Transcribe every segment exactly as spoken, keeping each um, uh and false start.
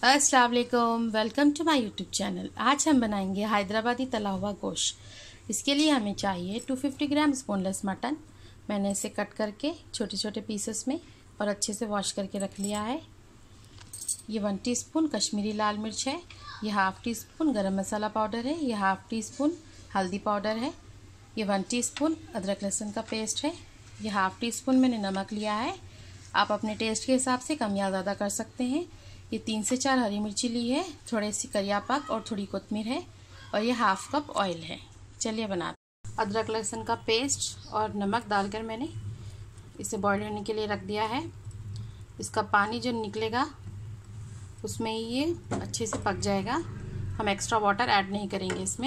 अस्सलाम वालेकुम, welcome to my YouTube channel. आज हम बनाएंगे हैदराबादी तला हुआ गोश्त। इसके लिए हमें चाहिए दो सौ पचास ग्राम स्पोनलेस मटन। मैंने इसे कट करके छोटे छोटे पीसेस में और अच्छे से वॉश करके रख लिया है। ये वन टीस्पून कश्मीरी लाल मिर्च है, ये हाफ़ टी स्पून गरम मसाला पाउडर है, ये हाफ़ टी स्पून हल्दी पाउडर है, ये वन टीस्पून अदरक लहसुन का पेस्ट है, ये हाफ़ टी स्पून मैंने नमक लिया है। आप अपने टेस्ट के हिसाब से कम या ज़्यादा कर सकते हैं। ये तीन से चार हरी मिर्ची ली है, थोड़े सी करिया पाक और थोड़ी कोतमीर है, और ये हाफ कप ऑयल है। चलिए बनाते। अदरक लहसुन का पेस्ट और नमक डालकर मैंने इसे बॉईल होने के लिए रख दिया है। इसका पानी जो निकलेगा उसमें ये अच्छे से पक जाएगा। हम एक्स्ट्रा वाटर ऐड नहीं करेंगे इसमें।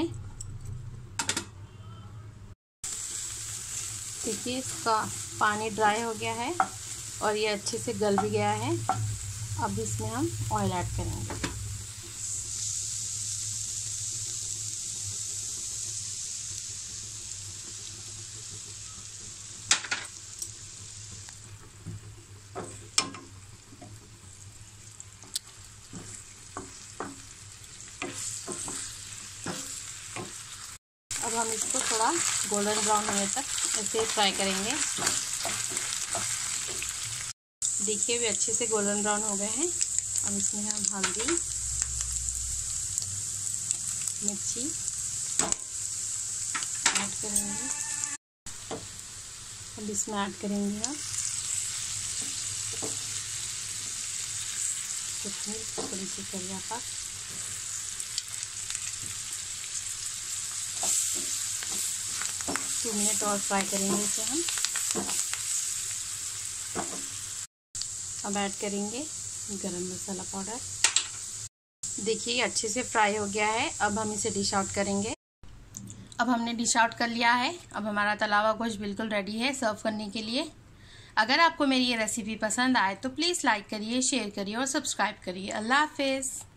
देखिए इसका पानी ड्राई हो गया है और ये अच्छे से गल भी गया है। अब इसमें हम ऑयल ऐड करेंगे। अब हम इसको थोड़ा गोल्डन ब्राउन होने तक ऐसे फ्राई करेंगे। देखिए भी अच्छे से गोल्डन ब्राउन हो गए हैं। अब इसमें हम हल्दी, मिर्ची ऐड करेंगे। अब इसमें ऐड करेंगे हम कोतमीर, थोड़ी सी करिया पाक, टू मिनट और फ्राई करेंगे इसे हम। अब ऐड करेंगे गरम मसाला पाउडर। देखिए अच्छे से फ्राई हो गया है। अब हम इसे डिश आउट करेंगे। अब हमने डिश आउट कर लिया है। अब हमारा तला हुआ गोश्त बिल्कुल रेडी है सर्व करने के लिए। अगर आपको मेरी ये रेसिपी पसंद आए तो प्लीज़ लाइक करिए, शेयर करिए और सब्सक्राइब करिए। अल्लाह हाफिज़।